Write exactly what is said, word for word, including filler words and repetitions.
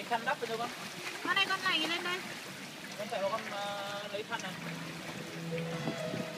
khăn đắp vào cho con. Con này con này lên đây. Con chạy vào con uh, lấy khăn này.